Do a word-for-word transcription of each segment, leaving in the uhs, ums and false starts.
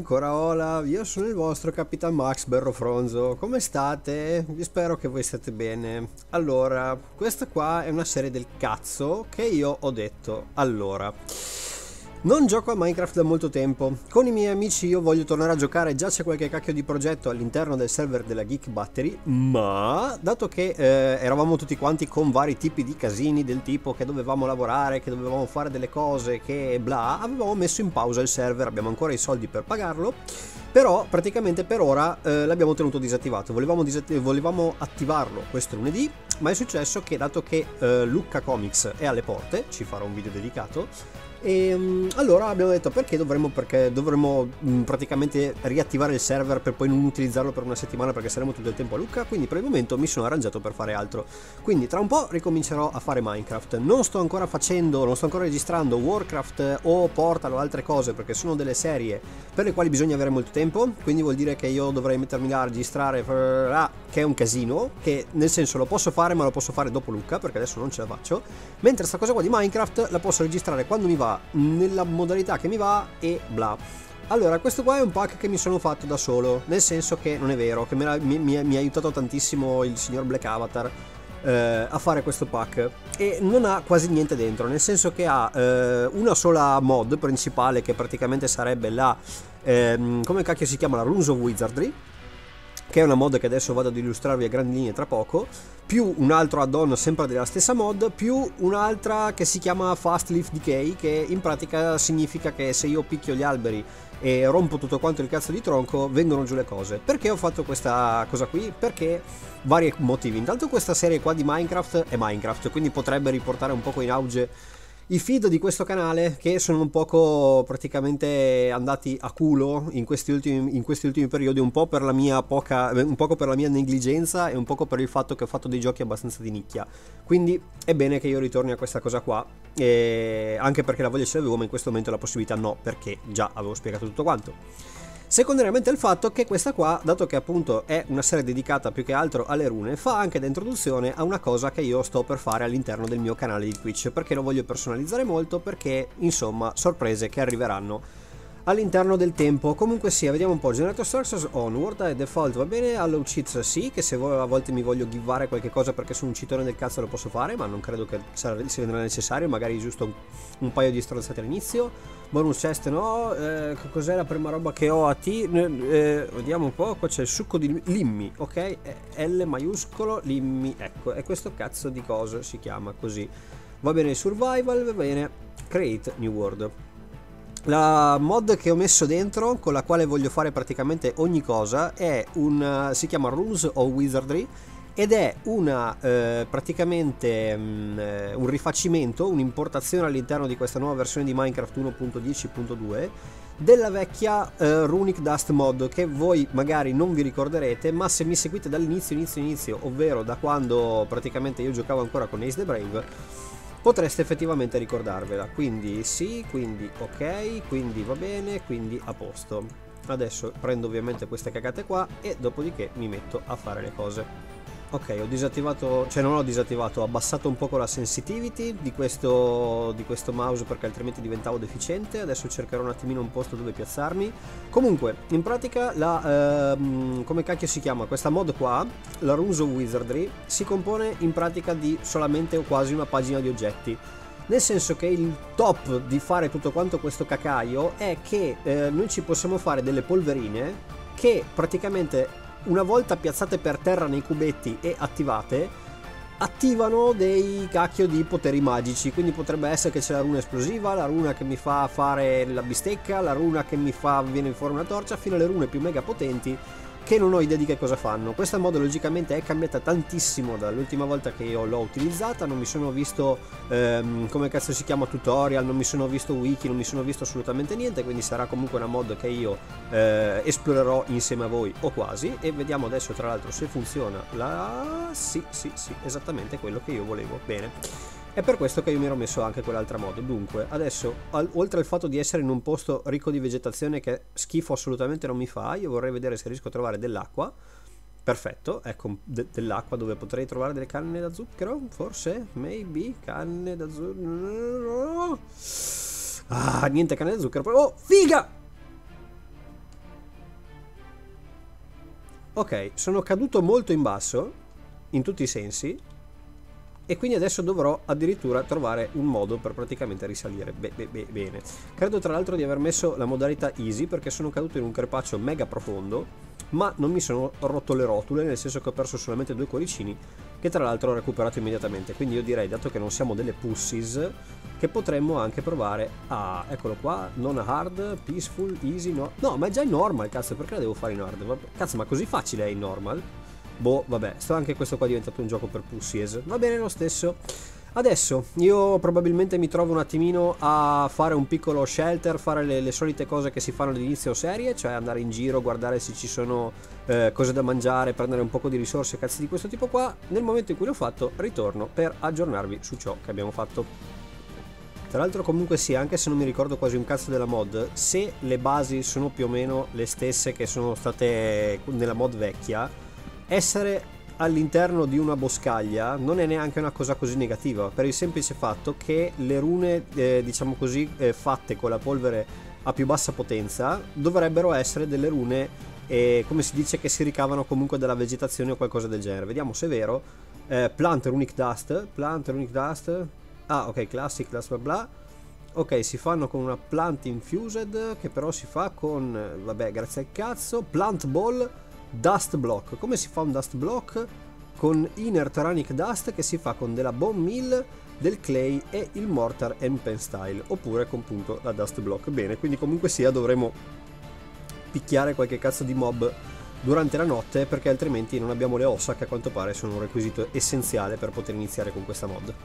ancora hola, io sono il vostro Capitan Max Berrofronzo, come state? Vi spero che voi state bene. Allora, questa qua è una serie del cazzo che io ho detto. Allora, non gioco a Minecraft da molto tempo, con i miei amici io voglio tornare a giocare, già c'è qualche cacchio di progetto all'interno del server della Geek Battery, ma dato che eh, eravamo tutti quanti con vari tipi di casini del tipo che dovevamo lavorare, che dovevamo fare delle cose, che bla, avevamo messo in pausa il server, abbiamo ancora i soldi per pagarlo, però praticamente per ora eh, l'abbiamo tenuto disattivato, volevamo, disatti- volevamo attivarlo questo lunedì, ma è successo che dato che eh, Lucca Comics è alle porte, ci farò un video dedicato. E um, allora abbiamo detto perché dovremmo, perché dovremmo um, praticamente riattivare il server per poi non utilizzarlo per una settimana perché saremo tutto il tempo a Lucca, quindi per il momento mi sono arrangiato per fare altro, quindi tra un po' ricomincerò a fare Minecraft. Non sto ancora facendo, non sto ancora registrando Warcraft o Portal o altre cose perché sono delle serie per le quali bisogna avere molto tempo, quindi vuol dire che io dovrei mettermi là a registrare, ah, che è un casino, che nel senso lo posso fare ma lo posso fare dopo Lucca perché adesso non ce la faccio, mentre sta cosa qua di Minecraft la posso registrare quando mi va, nella modalità che mi va e bla. Allora, questo qua è un pack che mi sono fatto da solo, nel senso che non è vero, che me la, mi, mi, mi ha aiutato tantissimo il signor Black Avatar eh, a fare questo pack, e non ha quasi niente dentro, nel senso che ha eh, una sola mod principale che praticamente sarebbe la eh, come cacchio si chiama, la Runes of Wizardry, che è una mod che adesso vado ad illustrarvi a grandi linee tra poco, più un altro add-on sempre della stessa mod, più un'altra che si chiama Fast Leaf Decay, che in pratica significa che se io picchio gli alberi e rompo tutto quanto il cazzo di tronco vengono giù le cose. Perché ho fatto questa cosa qui? Perché vari motivi. Intanto questa serie qua di Minecraft è Minecraft, quindi potrebbe riportare un poco in auge i feed di questo canale, che sono un poco praticamente andati a culo in questi ultimi, in questi ultimi periodi, un po' per la mia poca, un poco per la mia negligenza e un poco per il fatto che ho fatto dei giochi abbastanza di nicchia. Quindi è bene che io ritorni a questa cosa qua, e anche perché la voglia ce l'avevo, ma in questo momento la possibilità no, perché già avevo spiegato tutto quanto. Secondariamente il fatto che questa qua, dato che appunto è una serie dedicata più che altro alle rune, fa anche da introduzione a una cosa che io sto per fare all'interno del mio canale di Twitch, perché lo voglio personalizzare molto, perché insomma sorprese che arriveranno all'interno del tempo. Comunque sia, vediamo un po'. Generator Structures on, Word e Default va bene, Allow Cheats sì, che se a volte mi voglio givare qualche cosa perché sono un citone del cazzo lo posso fare, ma non credo che si rendrà necessario, magari giusto un, un paio di stronzate all'inizio. Bonus chest no, eh, cos'è la prima roba che ho a T? Eh, vediamo un po', qua c'è il succo di limmi, ok? L maiuscolo, limmi, ecco, e questo cazzo di cosa si chiama così. Va bene, survival, va bene, create new world. La mod che ho messo dentro, con la quale voglio fare praticamente ogni cosa, è un, si chiama Runes of Wizardry, ed è una eh, praticamente mh, un rifacimento, un'importazione all'interno di questa nuova versione di Minecraft uno punto dieci punto due della vecchia eh, Runic Dust mod, che voi magari non vi ricorderete, ma se mi seguite dall'inizio inizio inizio, ovvero da quando praticamente io giocavo ancora con Ace the Brave, potreste effettivamente ricordarvela. Quindi sì, quindi ok, quindi va bene, quindi a posto. Adesso prendo ovviamente queste cagate qua e dopodiché mi metto a fare le cose. Ok, ho disattivato, cioè non ho disattivato, ho abbassato un poco la sensitivity di questo, di questo mouse perché altrimenti diventavo deficiente. Adesso cercherò un attimino un posto dove piazzarmi. Comunque, in pratica, la, ehm, come cacchio si chiama? Questa mod qua, la Runes of Wizardry, si compone in pratica di solamente o quasi una pagina di oggetti. Nel senso che il top di fare tutto quanto questo cacaio è che eh, noi ci possiamo fare delle polverine che praticamente, una volta piazzate per terra nei cubetti e attivate, attivano dei cacchio di poteri magici. Quindi potrebbe essere che c'è la runa esplosiva, la runa che mi fa fare la bistecca, la runa che mi fa venire fuori una torcia, fino alle rune più mega potenti che non ho idea di che cosa fanno. Questa mod logicamente è cambiata tantissimo dall'ultima volta che io l'ho utilizzata, non mi sono visto ehm, come cazzo si chiama tutorial, non mi sono visto wiki, non mi sono visto assolutamente niente, quindi sarà comunque una mod che io eh, esplorerò insieme a voi o quasi, e vediamo adesso tra l'altro se funziona. La... sì, sì, sì, esattamente quello che io volevo. Bene. È per questo che io mi ero messo anche quell'altra mod. Dunque, adesso, al, oltre al fatto di essere in un posto ricco di vegetazione che schifo assolutamente non mi fa, io vorrei vedere se riesco a trovare dell'acqua. Perfetto, ecco, de dell'acqua dove potrei trovare delle canne da zucchero, forse? Maybe, canne da zucchero... Ah, niente canne da zucchero, oh, figa! Ok, sono caduto molto in basso, in tutti i sensi, e quindi adesso dovrò addirittura trovare un modo per praticamente risalire. Be be be bene. Credo tra l'altro di aver messo la modalità easy perché sono caduto in un crepaccio mega profondo, ma non mi sono rotto le rotule, nel senso che ho perso solamente due cuoricini, che tra l'altro ho recuperato immediatamente. Quindi io direi, dato che non siamo delle pussies, che potremmo anche provare a... eccolo qua, non hard, peaceful, easy, no... No, ma è già in normal, cazzo, perché la devo fare in hard? Vabbè, cazzo, ma così facile è in normal? Boh, vabbè, sto anche questo qua è diventato un gioco per pussies. Va bene lo stesso. Adesso, io probabilmente mi trovo un attimino a fare un piccolo shelter, fare le, le solite cose che si fanno all'inizio serie, cioè andare in giro, guardare se ci sono eh, cose da mangiare, prendere un po' di risorse, cazzi di questo tipo qua. Nel momento in cui l'ho fatto, ritorno per aggiornarvi su ciò che abbiamo fatto. Tra l'altro comunque sì, anche se non mi ricordo quasi un cazzo della mod, se le basi sono più o meno le stesse che sono state nella mod vecchia, essere all'interno di una boscaglia non è neanche una cosa così negativa, per il semplice fatto che le rune, eh, diciamo così, eh, fatte con la polvere a più bassa potenza dovrebbero essere delle rune, eh, come si dice, che si ricavano comunque dalla vegetazione o qualcosa del genere. Vediamo se è vero. eh, Plant Runic Dust, Plant Runic Dust, ah ok, Classic, bla bla bla. Ok, si fanno con una Plant Infused, che però si fa con, vabbè, grazie al cazzo, Plant Ball, Dust Block. Come si fa un Dust Block? Con Inner Terranic Dust, che si fa con della Bone Meal, del Clay e il Mortar and Pen Style, oppure con appunto la Dust Block. Bene, quindi comunque sia dovremo picchiare qualche cazzo di mob durante la notte, perché altrimenti non abbiamo le ossa, che a quanto pare sono un requisito essenziale per poter iniziare con questa mod.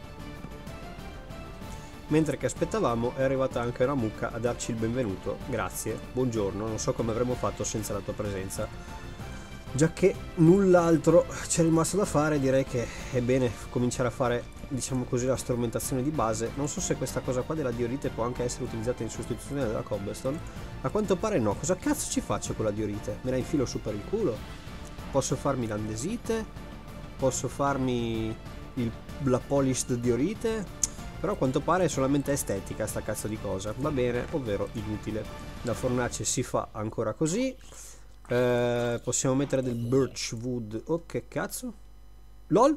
Mentre che aspettavamo è arrivata anche una mucca a darci il benvenuto. Grazie, buongiorno, non so come avremmo fatto senza la tua presenza. Già che null'altro c'è rimasto da fare, direi che è bene cominciare a fare, diciamo così, la strumentazione di base. Non so se questa cosa qua della diorite può anche essere utilizzata in sostituzione della cobblestone. A quanto pare no. Cosa cazzo ci faccio con la diorite? Me la infilo su per il culo? Posso farmi l'andesite? Posso farmi il, la polished diorite? Però a quanto pare è solamente estetica sta cazzo di cosa. Va bene, ovvero inutile. La fornace si fa ancora così. Eh, possiamo mettere del birch wood. Oh, che cazzo? LOL?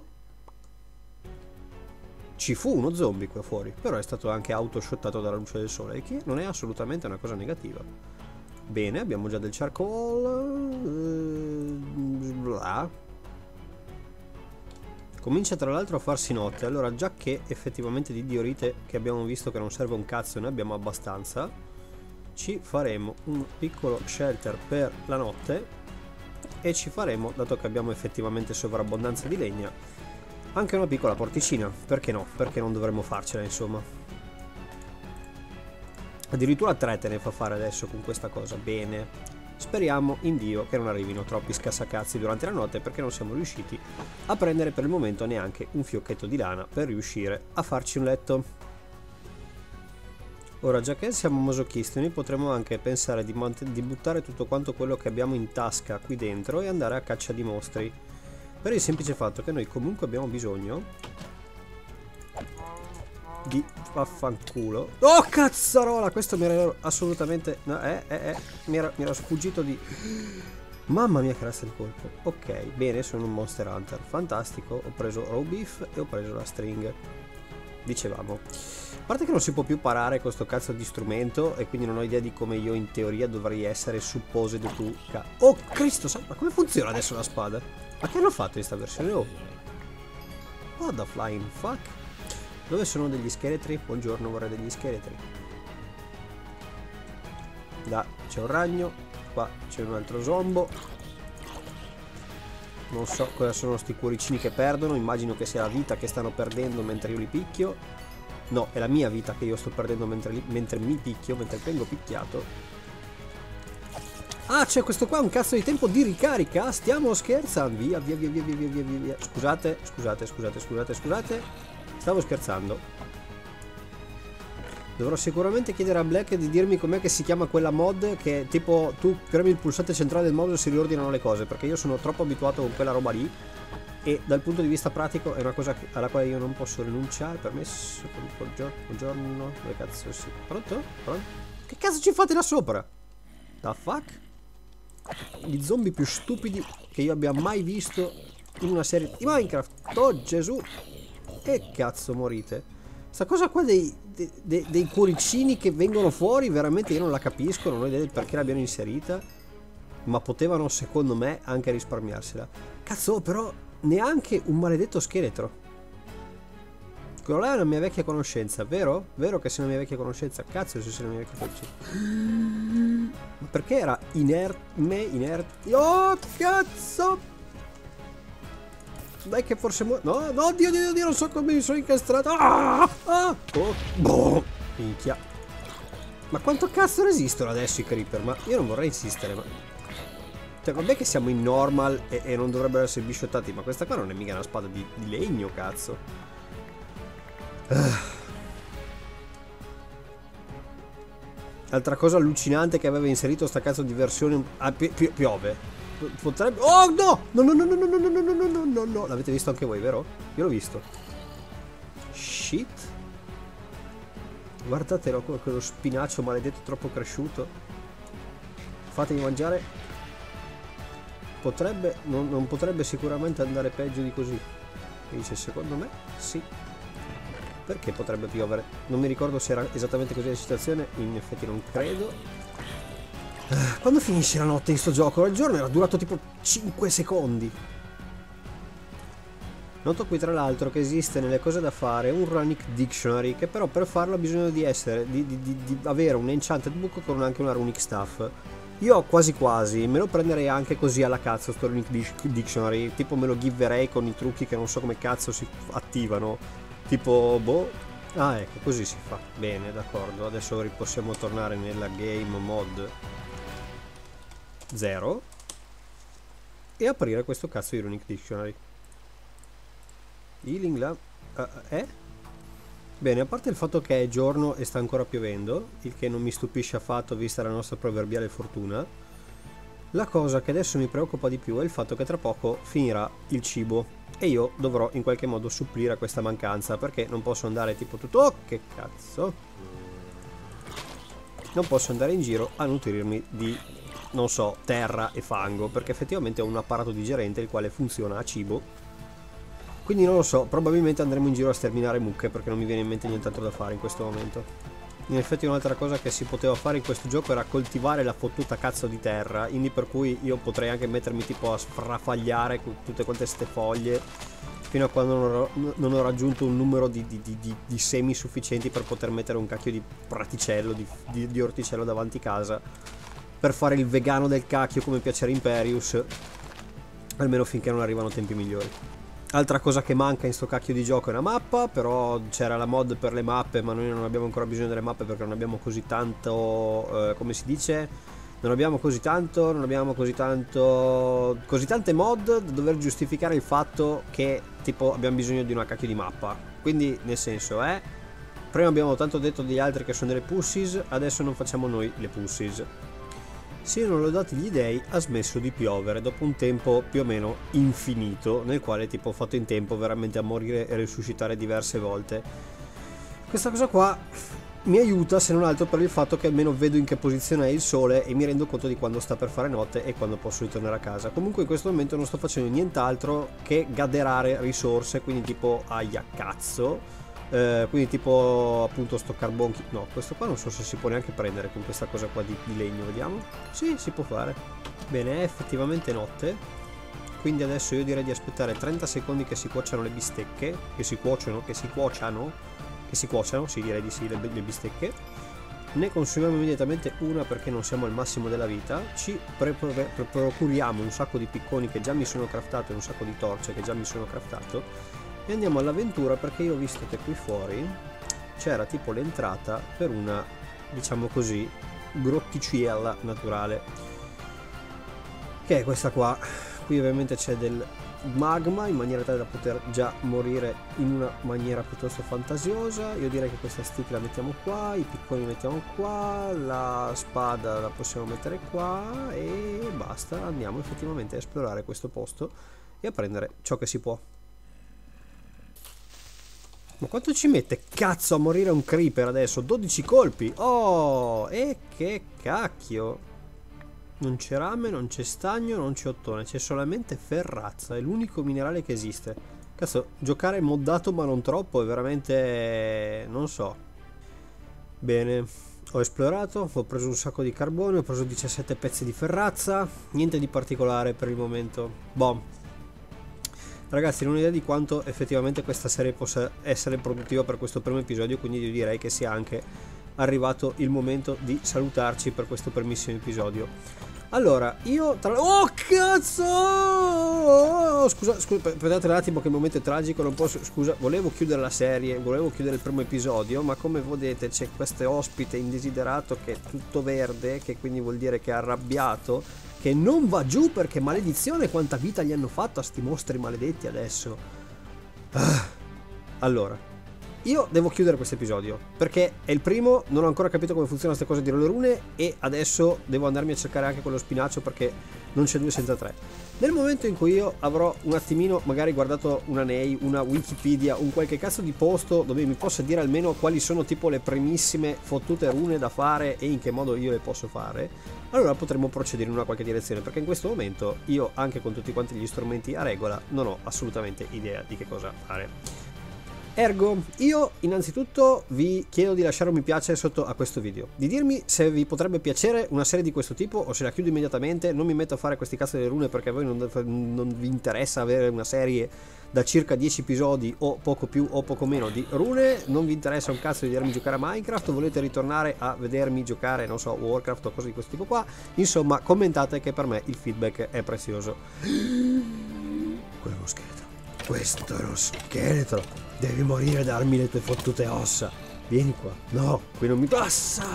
Ci fu uno zombie qua fuori, però è stato anche autoshottato dalla luce del sole, che non è assolutamente una cosa negativa. Bene, abbiamo già del charcoal. Eh, bla. Comincia tra l'altro a farsi notte, allora già che effettivamente di diorite, che abbiamo visto che non serve un cazzo e ne abbiamo abbastanza, ci faremo un piccolo shelter per la notte e ci faremo, dato che abbiamo effettivamente sovrabbondanza di legna, anche una piccola porticina. Perché no? Perché non dovremmo farcela, insomma. Addirittura tre te ne fa fare adesso con questa cosa. Bene. Speriamo in Dio che non arrivino troppi scassacazzi durante la notte, perché non siamo riusciti a prendere per il momento neanche un fiocchetto di lana per riuscire a farci un letto. Ora, già che siamo masochisti, noi potremmo anche pensare di, di buttare tutto quanto quello che abbiamo in tasca qui dentro e andare a caccia di mostri, per il semplice fatto che noi comunque abbiamo bisogno di vaffanculo. Oh cazzarola, questo mi era assolutamente no, eh, eh, eh, mi, era, mi era sfuggito di... Mamma mia che razza di colpo. Ok, bene, sono un Monster Hunter. Fantastico, ho preso raw beef e ho preso la string. Dicevamo, a parte che non si può più parare questo cazzo di strumento, e quindi non ho idea di come io in teoria dovrei essere supposed to... Oh Cristo, ma come funziona adesso la spada? Ma che hanno fatto in sta versione? Oh, what the flying fuck? Dove sono degli scheletri? Buongiorno, vorrei degli scheletri. Là c'è un ragno, qua c'è un altro zombo. Non so cosa sono sti cuoricini che perdono, immagino che sia la vita che stanno perdendo mentre io li picchio. No, è la mia vita che io sto perdendo mentre, li, mentre mi picchio, mentre vengo picchiato. Ah, c'è questo qua, un cazzo di tempo di ricarica. Stiamo scherzando. Via, via, via, via, via, via, via, via. Scusate, scusate, scusate, scusate, scusate. Stavo scherzando. Dovrò sicuramente chiedere a Black di dirmi com'è che si chiama quella mod, che tipo tu premi il pulsante centrale del mouse e si riordinano le cose, perché io sono troppo abituato con quella roba lì e dal punto di vista pratico è una cosa alla quale io non posso rinunciare. Permesso, buongiorno, dove cazzo si... Pronto? Pronto? Che cazzo ci fate là sopra? The fuck? gli zombie più stupidi che io abbia mai visto in una serie di Minecraft. Oh Gesù! E cazzo morite. Sta cosa qua dei, dei, dei, dei cuoricini che vengono fuori, veramente io non la capisco, non ho idea del perché l'abbiano inserita. Ma potevano, secondo me, anche risparmiarsela. Cazzo, però neanche un maledetto scheletro. Quello là è una mia vecchia conoscenza, vero? Vero che sia una mia vecchia conoscenza? Cazzo se sia una mia vecchia conoscenza. Ma perché era inert me, inert... Oh, cazzo! Dai che forse mu... No, no, Dio, Dio, Dio, non so come mi sono incastrato. Ah! Ah! Oh, boh, minchia. Ma quanto cazzo resistono adesso i creeper? Ma io non vorrei insistere, ma... Cioè, vabbè che siamo in normal e, e non dovrebbero essere bisciottati, ma questa qua non è mica una spada di, di legno, cazzo. Altra cosa allucinante che aveva inserito sta cazzo di versione. Ah, pi pi piove. Potrebbe. Oh no! No no no no no no no no no no no no. L'avete visto anche voi, vero? Io l'ho visto. Shit. Guardatelo, quello spinaccio maledetto troppo cresciuto. Fatemi mangiare. Potrebbe. Non, non potrebbe sicuramente andare peggio di così. Mi dice secondo me sì. Perché potrebbe piovere? Non mi ricordo se era esattamente così la situazione, in effetti non credo. Quando finisce la notte in sto gioco? Il giorno era durato tipo cinque secondi. Noto qui tra l'altro che esiste nelle cose da fare un Runic Dictionary, che però per farlo ha bisogno di essere, di, di, di, di avere un Enchanted Book con anche una Runic Staff. Io quasi quasi me lo prenderei anche così alla cazzo sto Runic Dictionary, tipo me lo giverei con i trucchi che non so come cazzo si attivano. Tipo, boh. Ah, ecco, così si fa. Bene, d'accordo. Adesso possiamo tornare nella game mod zero e aprire questo cazzo di Runic Dictionary. Healing là. Uh, eh? Bene, a parte il fatto che è giorno e sta ancora piovendo, il che non mi stupisce affatto vista la nostra proverbiale fortuna, la cosa che adesso mi preoccupa di più è il fatto che tra poco finirà il cibo. E io dovrò in qualche modo supplire a questa mancanza, perché non posso andare tipo tutto... Oh, che cazzo! Non posso andare in giro a nutrirmi di, non so, terra e fango, perché effettivamente ho un apparato digerente il quale funziona a cibo. Quindi non lo so, probabilmente andremo in giro a sterminare mucche, perché non mi viene in mente nient'altro da fare in questo momento. In effetti un'altra cosa che si poteva fare in questo gioco era coltivare la fottuta cazzo di terra, quindi per cui io potrei anche mettermi tipo a sfrafagliare tutte quante ste foglie fino a quando non ho, non ho raggiunto un numero di, di, di, di, di semi sufficienti per poter mettere un cacchio di praticello, di, di, di orticello davanti casa, per fare il vegano del cacchio come piacere Imperius, almeno finché non arrivano tempi migliori. Altra cosa che manca in sto cacchio di gioco è una mappa, però c'era la mod per le mappe, ma noi non abbiamo ancora bisogno delle mappe perché non abbiamo così tanto, eh, come si dice, non abbiamo così tanto, non abbiamo così tanto, così tante mod da dover giustificare il fatto che tipo abbiamo bisogno di una cacchio di mappa. Quindi nel senso, eh, prima abbiamo tanto detto degli altri che sono delle pussies, adesso non facciamo noi le pussies. Siano lodati gli dei, ha smesso di piovere dopo un tempo più o meno infinito, nel quale tipo ho fatto in tempo veramente a morire e risuscitare diverse volte. Questa cosa qua mi aiuta se non altro per il fatto che almeno vedo in che posizione è il sole e mi rendo conto di quando sta per fare notte e quando posso ritornare a casa. Comunque in questo momento non sto facendo nient'altro che gaderare risorse, quindi tipo aia cazzo. Eh, quindi tipo appunto sto carbon, no, questo qua non so se si può neanche prendere con questa cosa qua di, di legno, vediamo. Sì, si può fare. Bene, è effettivamente notte, quindi adesso io direi di aspettare trenta secondi che si cuociano le bistecche, che si cuociono, che si cuociano, che si cuociano, sì, direi di sì, le, le bistecche. Ne consumiamo immediatamente una perché non siamo al massimo della vita, ci procuriamo un sacco di picconi che già mi sono craftato e un sacco di torce che già mi sono craftato. E andiamo all'avventura perché io ho visto che qui fuori c'era tipo l'entrata per una, diciamo così, grotticella naturale, che è questa qua. Qui ovviamente c'è del magma in maniera tale da poter già morire in una maniera piuttosto fantasiosa. Io direi che questa stick la mettiamo qua, i picconi li mettiamo qua, la spada la possiamo mettere qua e basta. Andiamo effettivamente a esplorare questo posto e a prendere ciò che si può. Ma quanto ci mette cazzo a morire un creeper adesso? dodici colpi! Oh, e che cacchio! Non c'è rame, non c'è stagno, non c'è ottone, c'è solamente ferrazza, è l'unico minerale che esiste. Cazzo, giocare moddato ma non troppo è veramente... non so. Bene, ho esplorato, ho preso un sacco di carbone, ho preso diciassette pezzi di ferrazza, niente di particolare per il momento. Boh. Ragazzi, non ho idea di quanto effettivamente questa serie possa essere produttiva per questo primo episodio, quindi io direi che sia anche arrivato il momento di salutarci per questo primissimo episodio. Allora, io tra... Oh, cazzo! Oh, scusa, scusa, aspettate un attimo che il momento è tragico, non posso... Scusa, volevo chiudere la serie, volevo chiudere il primo episodio, ma come vedete c'è questo ospite indesiderato che è tutto verde, che quindi vuol dire che è arrabbiato, che non va giù perché maledizione quanta vita gli hanno fatto a sti mostri maledetti adesso. Ah. Allora... io devo chiudere questo episodio perché è il primo, non ho ancora capito come funzionano queste cose di rolle rune e adesso devo andarmi a cercare anche quello spinaccio perché non c'è due senza tre. Nel momento in cui io avrò un attimino magari guardato una N E I, una Wikipedia, un qualche cazzo di posto dove mi possa dire almeno quali sono tipo le primissime fottute rune da fare e in che modo io le posso fare, allora potremo procedere in una qualche direzione, perché in questo momento io, anche con tutti quanti gli strumenti a regola, non ho assolutamente idea di che cosa fare. Ergo, io innanzitutto vi chiedo di lasciare un mi piace sotto a questo video, di dirmi se vi potrebbe piacere una serie di questo tipo o se la chiudo immediatamente, non mi metto a fare questi cazzo di rune perché a voi non, non vi interessa avere una serie da circa dieci episodi o poco più o poco meno di rune, non vi interessa un cazzo di vedermi giocare a Minecraft, volete ritornare a vedermi giocare, non so, Warcraft o cose di questo tipo qua, insomma commentate che per me il feedback è prezioso. Quello scheletro. Questo è lo scheletro. Devi morire e darmi le tue fottute ossa. Vieni qua. No, qui non mi passa.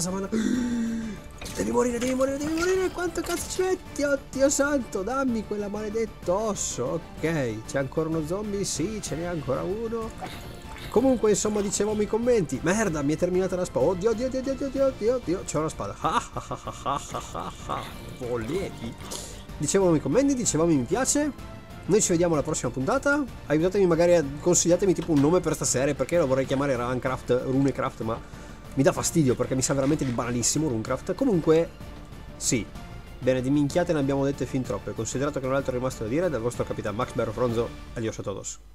Devi morire, devi morire, devi morire. Quanto cazzo ci metti? Oddio santo, dammi quella maledetto osso. Ok, c'è ancora uno zombie? Sì, ce n'è ancora uno. Comunque, insomma, dicevamo i commenti. Merda, mi è terminata la spada. Oddio, oddio, oddio, oddio, oddio, oddio, oddio. C'ho una spada. Volevi. Dicevamo i commenti, dicevamo mi piace. Noi ci vediamo alla prossima puntata. Aiutatemi magari a... consigliatemi tipo un nome per sta serie, perché lo vorrei chiamare Runecraft, Runecraft, ma mi dà fastidio perché mi sa veramente di banalissimo Runecraft. Comunque, sì. Bene, di minchiate ne abbiamo dette fin troppe. Considerato che non ho altro rimasto da dire, dal vostro capitano Max Berrofronzo, adios a todos.